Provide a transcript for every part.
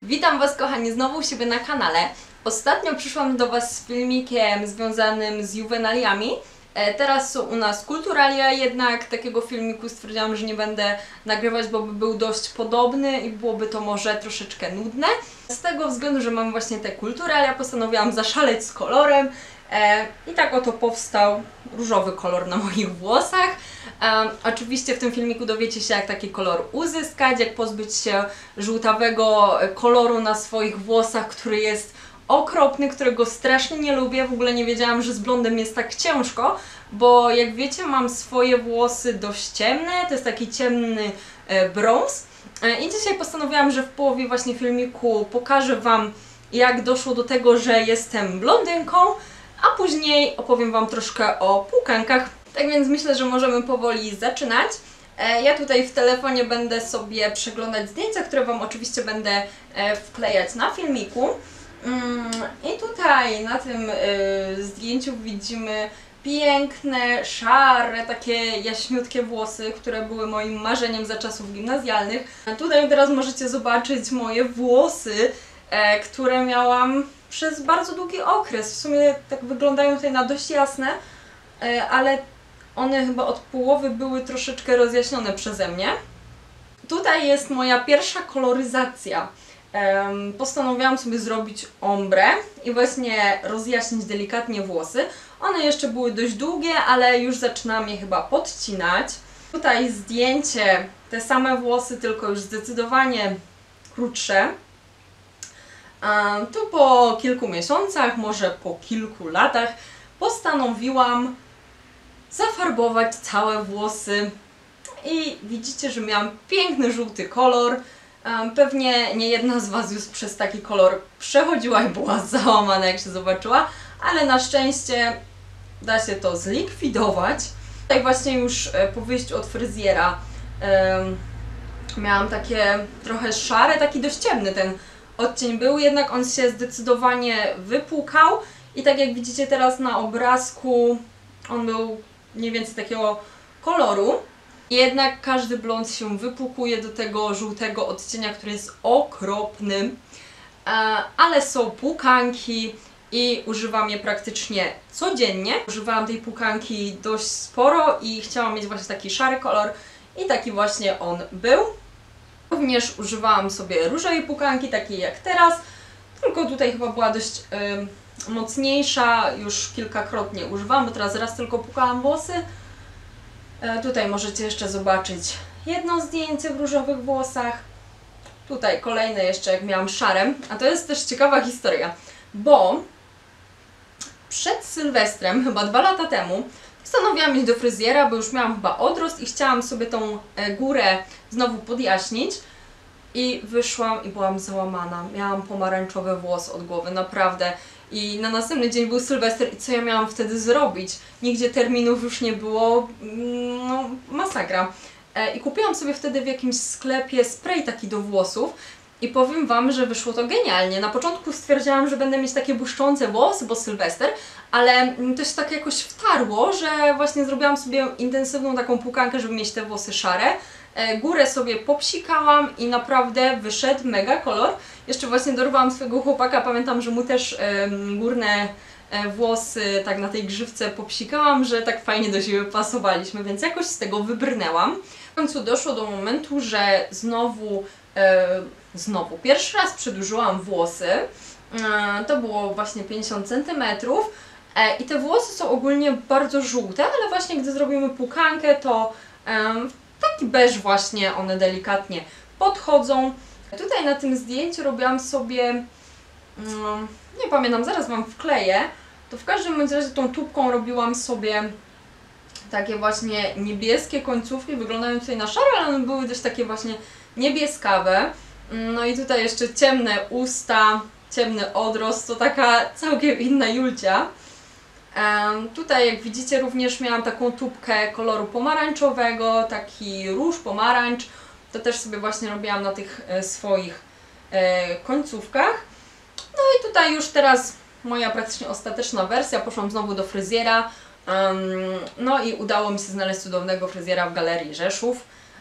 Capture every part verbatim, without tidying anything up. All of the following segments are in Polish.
Witam Was kochani znowu u siebie na kanale. Ostatnio przyszłam do Was z filmikiem związanym z juwenaliami. E, teraz są u nas kulturalia, jednak takiego filmiku stwierdziłam, że nie będę nagrywać, bo by był dość podobny i byłoby to może troszeczkę nudne. Z tego względu, że mam właśnie te kulturalia, postanowiłam zaszaleć z kolorem. E, I tak oto powstał różowy kolor na moich włosach. Um, oczywiście w tym filmiku dowiecie się, jak taki kolor uzyskać, jak pozbyć się żółtawego koloru na swoich włosach, który jest okropny, którego strasznie nie lubię. W ogóle nie wiedziałam, że z blondem jest tak ciężko, bo jak wiecie, mam swoje włosy dość ciemne, to jest taki ciemny e, brąz. E, I dzisiaj postanowiłam, że w połowie właśnie filmiku pokażę Wam, jak doszło do tego, że jestem blondynką, a później opowiem Wam troszkę o płukankach. Tak więc myślę, że możemy powoli zaczynać. Ja tutaj w telefonie będę sobie przeglądać zdjęcia, które Wam oczywiście będę wklejać na filmiku. I tutaj na tym zdjęciu widzimy piękne, szare, takie jaśniutkie włosy, które były moim marzeniem za czasów gimnazjalnych. Tutaj teraz możecie zobaczyć moje włosy, które miałam przez bardzo długi okres. W sumie tak wyglądają tutaj na dość jasne, ale one chyba od połowy były troszeczkę rozjaśnione przeze mnie. Tutaj jest moja pierwsza koloryzacja. Um, postanowiłam sobie zrobić ombre i właśnie rozjaśnić delikatnie włosy. One jeszcze były dość długie, ale już zaczynam je chyba podcinać. Tutaj zdjęcie, te same włosy, tylko już zdecydowanie krótsze. Um, tu po kilku miesiącach, może po kilku latach, postanowiłam zafarbować całe włosy i widzicie, że miałam piękny żółty kolor. Pewnie nie jedna z Was już przez taki kolor przechodziła i była załamana, jak się zobaczyła, ale na szczęście da się to zlikwidować. Tutaj właśnie już po wyjściu od fryzjera um, miałam takie trochę szare, taki dość ciemny ten odcień był, jednak on się zdecydowanie wypłukał i tak jak widzicie teraz na obrazku, on był mniej więcej takiego koloru. Jednak każdy blond się wypłukuje do tego żółtego odcienia, który jest okropny. Ale są płukanki i używam je praktycznie codziennie. Używałam tej płukanki dość sporo i chciałam mieć właśnie taki szary kolor i taki właśnie on był. Również używałam sobie różowej płukanki, takiej jak teraz, tylko tutaj chyba była dość yy, mocniejsza, już kilkakrotnie używałam, bo teraz raz tylko płukałam włosy. E, tutaj możecie jeszcze zobaczyć jedno zdjęcie w różowych włosach. Tutaj kolejne jeszcze, jak miałam szare. A to jest też ciekawa historia, bo przed Sylwestrem, chyba dwa lata temu, postanowiłam iść do fryzjera, bo już miałam chyba odrost i chciałam sobie tą górę znowu podjaśnić. I wyszłam i byłam załamana. Miałam pomarańczowy włos od głowy, naprawdę. I na następny dzień był Sylwester i co ja miałam wtedy zrobić? Nigdzie terminów już nie było, no masakra. E, I kupiłam sobie wtedy w jakimś sklepie spray taki do włosów i powiem Wam, że wyszło to genialnie. Na początku stwierdziłam, że będę mieć takie błyszczące włosy, bo Sylwester, ale to się tak jakoś wtarło, że właśnie zrobiłam sobie intensywną taką płukankę, żeby mieć te włosy szare. Górę sobie popsikałam i naprawdę wyszedł mega kolor. Jeszcze właśnie dorwałam swojego chłopaka, pamiętam, że mu też um, górne e, włosy tak na tej grzywce popsikałam, że tak fajnie do siebie pasowaliśmy, więc jakoś z tego wybrnęłam. W końcu doszło do momentu, że znowu, e, znowu pierwszy raz przedłużyłam włosy. E, to było właśnie pięćdziesiąt centymetrów e, i te włosy są ogólnie bardzo żółte, ale właśnie gdy zrobimy płukankę, to e, taki beż właśnie one delikatnie podchodzą. Tutaj na tym zdjęciu robiłam sobie, um, nie pamiętam, zaraz Wam wkleję, to w każdym razie tą tubką robiłam sobie takie właśnie niebieskie końcówki, wyglądają tutaj na szaro, ale one były dość takie właśnie niebieskawe. No i tutaj jeszcze ciemne usta, ciemny odrost, to taka całkiem inna Julcia. Um, tutaj jak widzicie również miałam taką tubkę koloru pomarańczowego, taki róż, pomarańcz. To też sobie właśnie robiłam na tych e, swoich e, końcówkach. No i tutaj już teraz moja praktycznie ostateczna wersja. Poszłam znowu do fryzjera. Um, no i udało mi się znaleźć cudownego fryzjera w Galerii Rzeszów.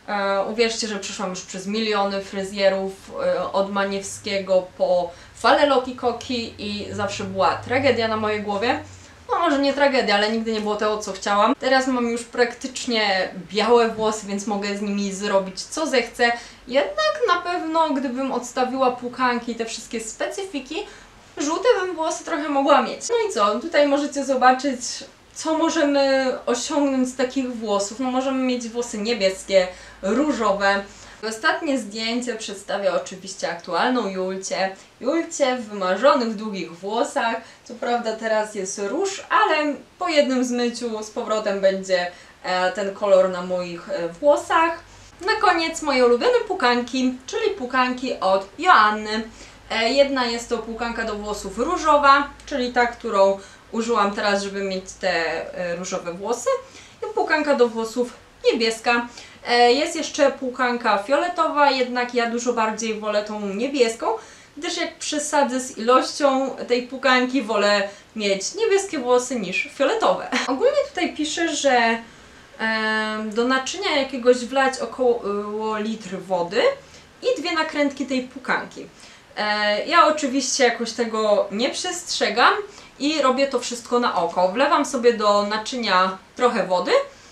E, uwierzcie, że przeszłam już przez miliony fryzjerów, e, od Maniewskiego po Fale Loki Koki i zawsze była tragedia na mojej głowie. No może nie tragedia, ale nigdy nie było tego, co chciałam. Teraz mam już praktycznie białe włosy, więc mogę z nimi zrobić co zechcę. Jednak na pewno, gdybym odstawiła płukanki i te wszystkie specyfiki, żółte bym włosy trochę mogła mieć. No i co? Tutaj możecie zobaczyć, co możemy osiągnąć z takich włosów. No możemy mieć włosy niebieskie, różowe. Ostatnie zdjęcie przedstawia oczywiście aktualną Julcię. Julcię w wymarzonych, długich włosach. Co prawda teraz jest róż, ale po jednym zmyciu z powrotem będzie ten kolor na moich włosach. Na koniec moje ulubione płukanki, czyli płukanki od Joanny. Jedna jest to płukanka do włosów różowa, czyli ta, którą użyłam teraz, żeby mieć te różowe włosy. I płukanka do włosów niebieska. Jest jeszcze płukanka fioletowa, jednak ja dużo bardziej wolę tą niebieską, gdyż jak przesadzę z ilością tej płukanki, wolę mieć niebieskie włosy niż fioletowe. Ogólnie tutaj pisze, że e, do naczynia jakiegoś wlać około litr wody i dwie nakrętki tej płukanki. E, ja oczywiście jakoś tego nie przestrzegam i robię to wszystko na oko. Wlewam sobie do naczynia trochę wody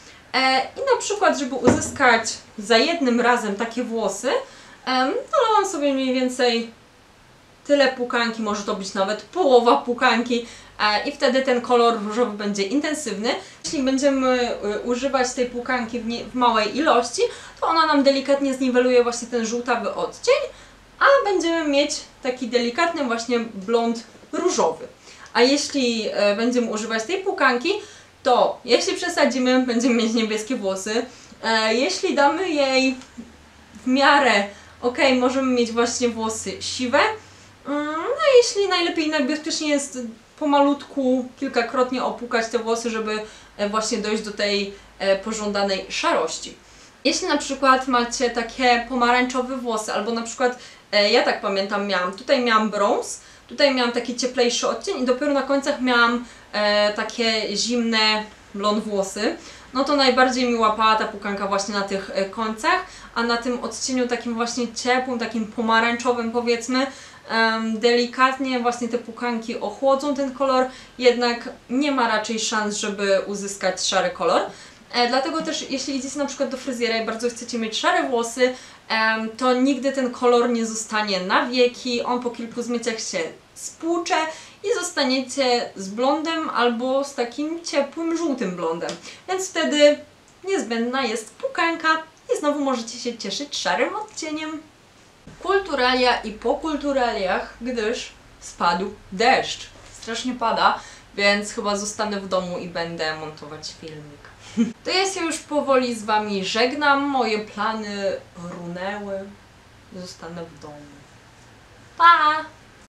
i na przykład, żeby uzyskać za jednym razem takie włosy, dolałam sobie mniej więcej tyle płukanki, może to być nawet połowa płukanki i wtedy ten kolor różowy będzie intensywny. Jeśli będziemy używać tej płukanki w, nie, w małej ilości, to ona nam delikatnie zniweluje właśnie ten żółtawy odcień, a będziemy mieć taki delikatny właśnie blond różowy. A jeśli będziemy używać tej płukanki, to jeśli przesadzimy, będziemy mieć niebieskie włosy. E, jeśli damy jej w miarę, ok, możemy mieć właśnie włosy siwe. Mm, no jeśli najlepiej, najbezpieczniej jest pomalutku, kilkakrotnie opłukać te włosy, żeby właśnie dojść do tej e, pożądanej szarości. Jeśli na przykład macie takie pomarańczowe włosy, albo na przykład, e, ja tak pamiętam, miałam, tutaj miałam brąz, tutaj miałam taki cieplejszy odcień i dopiero na końcach miałam e, takie zimne blond włosy, no to najbardziej mi łapała ta płukanka właśnie na tych e, końcach, a na tym odcieniu takim właśnie ciepłym, takim pomarańczowym powiedzmy, e, delikatnie właśnie te płukanki ochłodzą ten kolor, jednak nie ma raczej szans, żeby uzyskać szary kolor. E, dlatego też jeśli idziecie na przykład do fryzjera i bardzo chcecie mieć szare włosy, e, to nigdy ten kolor nie zostanie na wieki, on po kilku zmyciach się spłucze i zostaniecie z blondem albo z takim ciepłym, żółtym blondem. Więc wtedy niezbędna jest płukanka i znowu możecie się cieszyć szarym odcieniem. Kulturalia i po kulturaliach, gdyż spadł deszcz. Strasznie pada, więc chyba zostanę w domu i będę montować filmik. To ja się już powoli z Wami żegnam. Moje plany runęły. Zostanę w domu. Pa!